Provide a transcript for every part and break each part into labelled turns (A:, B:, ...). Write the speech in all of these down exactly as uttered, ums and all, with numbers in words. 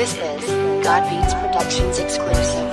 A: This is God Beats Productions exclusive.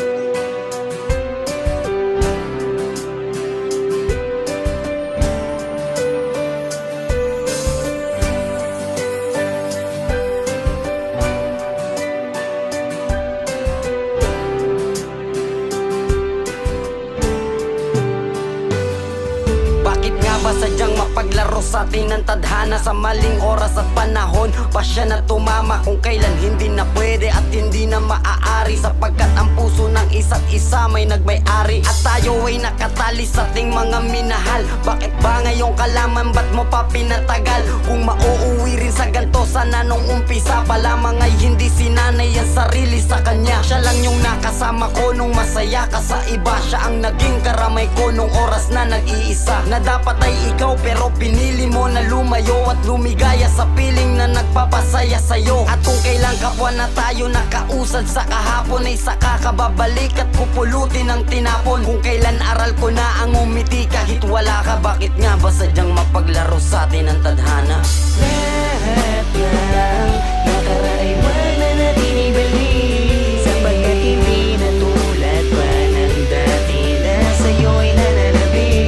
B: Sadyang mapaglaro sa atin ng tadhana sa maling oras at panahon pa siya na tumama kung kailan hindi na pwede at hindi na maaari, sapagkat ang puso ng isa't isa may nagmay-ari at tayo ay nakatali sa ating mga minahal. Bakit ba ngayong kalaman, ba't mo pa pinatagal? Kung mauuwi rin sa ganto, sana nung umpisa pa lamang ay hindi sinanay ang sarili sa kanya. Siya lang yung nakasama ko nung masaya ka sa iba, siya ang naging karamay ko nung oras na nag-iisa, na dapat ay ikaw pero pinili mo na lumayo at lumigaya sa piling na nagpapasaya sa'yo. At kung kailan kapwa na tayo nakausad sa kahapon ay saka ka babalik at pupulutin ang tinapon. Kung kailan aral ko na ang umiti kahit wala ka, bakit nga ba sadyang mapaglaro sa atin ang tadhana?
C: Lahat lang nakaraan wag na natin ibalik, sapagkat hindi na tulad pa ng dati na sa'yo'y nananabik.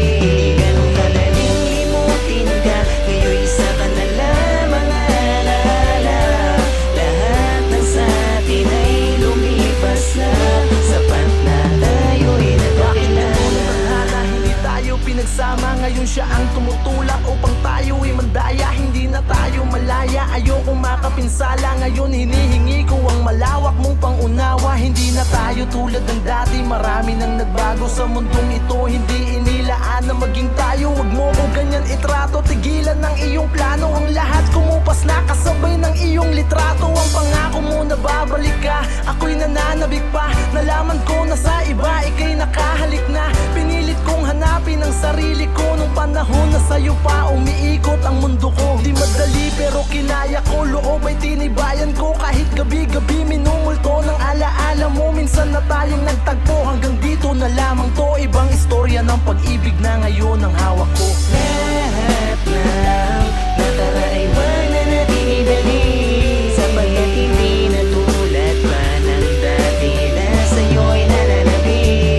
C: Ngayon siya ang tumutulak upang tayo ay mandaya, hindi na tayo malaya. Ayokong makapinsala, ngayon hinihingi ko ang malawak mong pangunawa. Hindi na tayo tulad ng dati, marami nang nagbago sa mundong ito. Hindi inilaan na maging tayo, wag mo ko ganyan itrato. Tigilan ng iyong plano, ang lahat kumupas na kasabay ng iyong litrato. Ang pangako mo na babalik ka, ako'y nananabik pa. Nalaman ko na sa iba, ika'y nakahalik na. Pinilit kong hanapin ang sarili ko nung panahon na sa'yo pa umiikot ang mundo ko. Di madali pero kinaya ko, loob ay tinibayan ko. Kahit gabi-gabi minumulto ng alaala mo. Minsan na tayong nagtagpo, hanggang dito na lamang to. Ibang istorya ng pag-ibig na ngayon ang hawak ko. Lahat lang natara ay wag na natin ibalik, sapagkat hindi na tulad pa ng dati na sa'yo'y nananabik.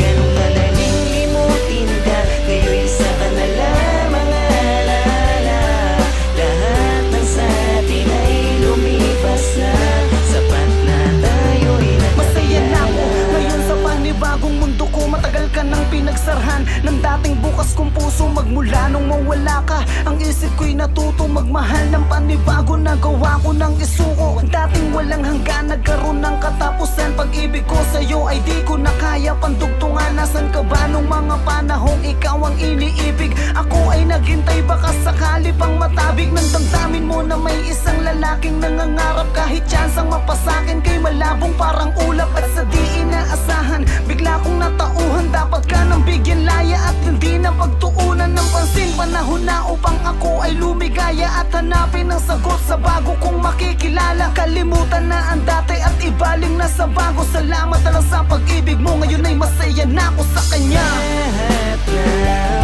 C: Pinagsarhan ng dating bukas kong puso, magmula nung mawala ka. Ang isip ko'y natuto magmahal ng panibago, nagawa ko ng isuko. Dating walang hanggan, nagkaroon ng katapusan. Pag-ibig ko sa'yo ay di ko na kaya pandugtungan. Nasaan ka ba nung mga panahong ikaw ang iniibig? Ako ay naghintay, baka sakali pang matabig ng damdamin mo na may isang lalaking nangangarap. Kahit tsansang mapasakin kay malabong parang ulap, at sa di inaasahan bigla kong natauhan. Dapat ka nang bigyan laya at hindi na pagtuunan ng pansin. Panahon na upang ako ay lumigaya at hanapin ang sagot sa bago kong makikilala. Kalimutan na ang dati at ibaling na sa bago. Salamat na lang sa pag-ibig mo, ngayon ay masaya na ako sa kanya. Lahat lang